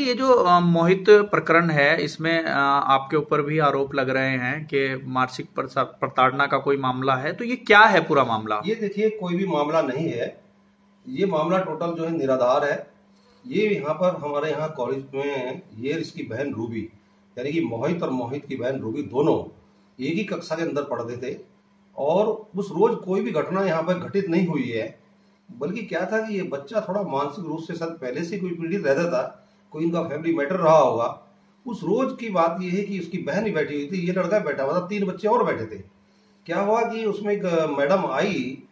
ये जो मोहित प्रकरण है, इसमें आपके ऊपर भी आरोप लग रहे हैं कि मानसिक प्रताड़ना का कोई मामला है, तो ये क्या है पूरा मामला? ये देखिए, कोई भी मामला नहीं है। ये मामला टोटल जो है निराधार है। ये यहाँ पर हमारे यहाँ कॉलेज में ये इसकी बहन रूबी, यानी कि मोहित और मोहित की बहन रूबी दोनों एक ही कक्षा के अंदर पढ़ते थे और उस रोज कोई भी घटना यहाँ पर घटित नहीं हुई है। बल्कि क्या था कि ये बच्चा थोड़ा मानसिक रूप से शायद पहले से कोई पीड़ित रहता था, कोई इनका फैमिली मैटर रहा होगा। उस रोज की बात ये है कि उसकी बहन ही बैठी हुई थी, ये लड़का बैठा हुआ था, 3 बच्चे और बैठे थे। क्या हुआ कि उसमें एक मैडम आई,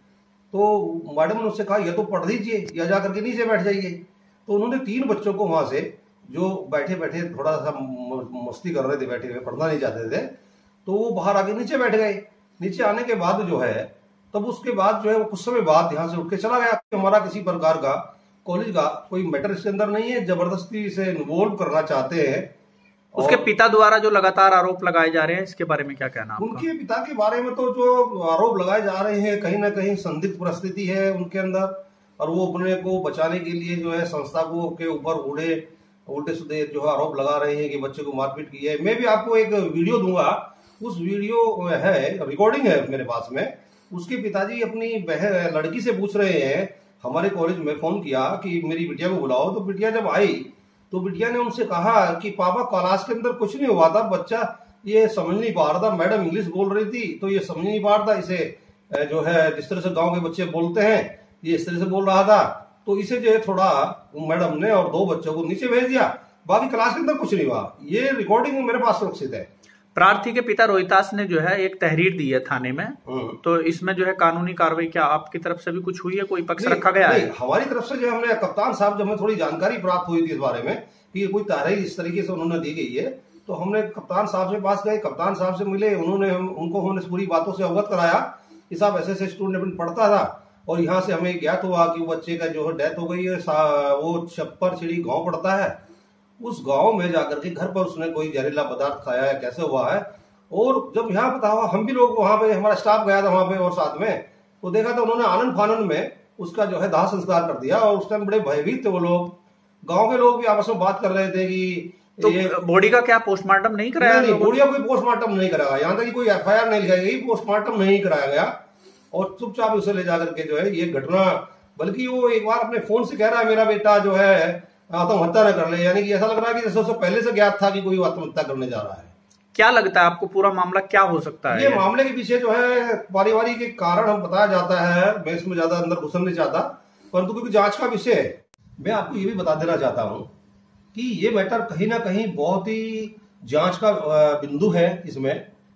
तो मैडम ने उससे कहा ये तो पढ़ दीजिए या जा करके नीचे बैठ जाइए। तो उन्होंने 3 बच्चों को वहां से, जो बैठे बैठे थोड़ा सा मस्ती कर रहे थे, बैठे हुए पढ़ना नहीं चाहते थे, तो वो बाहर आके नीचे बैठ गए। नीचे आने के बाद जो है, तब उसके बाद जो है वो कुछ समय बाद यहाँ से उठ के चला गया। हमारा किसी प्रकार का कॉलेज का कोई मैटर इसके अंदर नहीं है, जबरदस्ती से इन्वॉल्व करना चाहते हैं। उसके पिता द्वारा जो लगातार आरोप लगाए जा रहे हैं, इसके बारे में क्या कहना आपका? उनके पिता के बारे में तो जो आरोप लगाए जा रहे हैं, कहीं ना कहीं संदिग्ध परिस्थिति है उनके अंदर, और वो अपने को बचाने के लिए जो है संस्था को के ऊपर उल्टे सीधे जो है आरोप लगा रहे हैं कि बच्चे को मारपीट की है। मैं भी आपको एक वीडियो दूंगा, उस वीडियो है, रिकॉर्डिंग है मेरे पास में। उसके पिताजी अपनी बहन लड़की से पूछ रहे हैं, हमारे कॉलेज में फोन किया कि मेरी बिटिया को बुलाओ। तो बिटिया जब आई तो बिटिया ने उनसे कहा कि पापा क्लास के अंदर कुछ नहीं हुआ था, बच्चा ये समझ नहीं पा रहा था, मैडम इंग्लिश बोल रही थी तो ये समझ नहीं पा रहा था, इसे जो है जिस तरह से गांव के बच्चे बोलते हैं ये इस तरह से बोल रहा था, तो इसे जो है थोड़ा मैडम ने और 2 बच्चों को नीचे भेज दिया। बाकी क्लास के अंदर कुछ नहीं हुआ। ये रिकॉर्डिंग मेरे पास सुरक्षित है। प्रार्थी के पिता रोहितास ने जो है एक तहरीर दी है थाने में, तो इसमें जो है कानूनी कार्रवाई क्या आपकी तरफ से भी कुछ हुई है? कोई पक्ष रखा गया है? हमारी तरफ से जो हमने कप्तान साहब, जब हमें थोड़ी जानकारी प्राप्त हुई थी इस बारे में कि कोई तहरीर इस तरीके से उन्होंने दी गई है, तो हमने कप्तान साहब से पास गए, कप्तान साहब से मिले, उनको हमने पूरी बातों से अवगत कराया कि साहब ऐसे स्टूडेंट पढ़ता था और यहाँ से हमें ज्ञात हुआ कि वो बच्चे का जो है डेथ हो गई है। वो छप्पर छिड़ी गाँव पड़ता है, उस गांव में जाकर के घर पर उसने कोई जहरीला पदार्थ खाया है, कैसे हुआ है। और जब यहाँ पता हुआ, हम भी लोग वहां पे, हमारा स्टाफ गया था वहां पे और साथ में, तो देखा तो उन्होंने आनंद फानंद में उसका जो है दाह संस्कार कर दिया। और उस टाइम बड़े भयभीत थे वो लोग, गांव के लोग भी आपस में बात कर रहे थे कि तो ये बॉडी का क्या पोस्टमार्टम नहीं कराया? नहीं, बॉडी का कोई पोस्टमार्टम नहीं कराया, यहाँ तक कि कोई FIR नहीं लिखाई गई, पोस्टमार्टम नहीं कराया गया और चुपचाप उसे ले जाकर के जो है ये घटना, बल्कि वो एक बार अपने फोन से कह रहा है मेरा बेटा जो है आत्महत्या न कर ले, यानी कि ऐसा लग रहा है कि जैसे उसे पहले से ज्ञात था कि कोई आत्महत्या करने जा रहा है। क्या लगता है आपको पूरा मामला क्या हो सकता है? ये मामले के पीछे जो है पारिवारिक के कारण हम बताया जाता है, मैं इसमें ज्यादा अंदर घुसना नहीं चाहता, परंतु क्योंकि जांच का विषय है, मैं आपको ये भी बता देना चाहता हूं कि ये मैटर कहीं ना कहीं बहुत ही जांच का बिंदु है। इसमें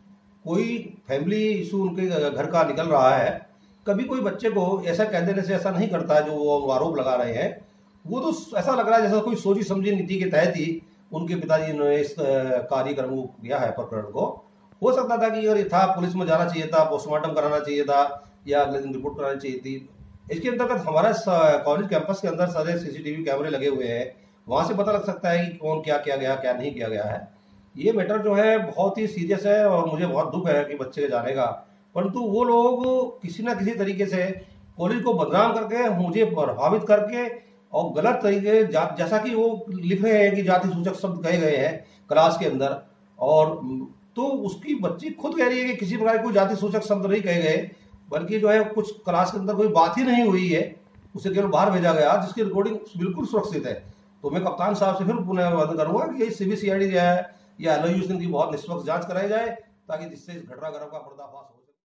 कोई फैमिली इशू उनके घर का निकल रहा है। कभी कोई बच्चे को ऐसा कह देने से ऐसा नहीं करता है जो वो आरोप लगा रहे हैं। वो तो ऐसा लग रहा है जैसा कोई सोची समझी नीति के तहत ही उनके पिताजी ने इस कार्यक्रम को किया है, प्रकरण को। हो सकता था कि अगर ये था, पुलिस में जाना चाहिए था, पोस्टमार्टम कराना चाहिए था या अगले दिन रिपोर्ट करानी चाहिए थी। इसके अंतर्गत हमारा कॉलेज कैंपस के अंदर सारे CCTV कैमरे लगे हुए हैं, वहां से पता लग सकता है कि कौन क्या किया गया, क्या नहीं किया गया है। ये मैटर जो है बहुत ही सीरियस है और मुझे बहुत दुख है कि बच्चे के जाने का, परंतु वो लोग किसी ना किसी तरीके से कॉलेज को बदनाम करके, मुझे प्रभावित करके और गलत तरीके, जैसा कि वो लिख रहे हैं कि जाति सूचक शब्द कहे गए हैं क्लास के अंदर, और तो उसकी बच्ची खुद कह रही है कि किसी प्रकार कोई जाति सूचक शब्द नहीं कहे गए, बल्कि जो है कुछ क्लास के अंदर कोई बात ही नहीं हुई है, उसे केवल बाहर भेजा गया, जिसकी रिकॉर्डिंग बिल्कुल सुरक्षित है। तो मैं कप्तान साहब से फिर पुनः आवेदन करूंगा कि CBCID जो है या LOU की बहुत निष्पक्ष जांच कराई जाए, ताकि जिससे इस घटनाक्रम का पर्दाफाश हो।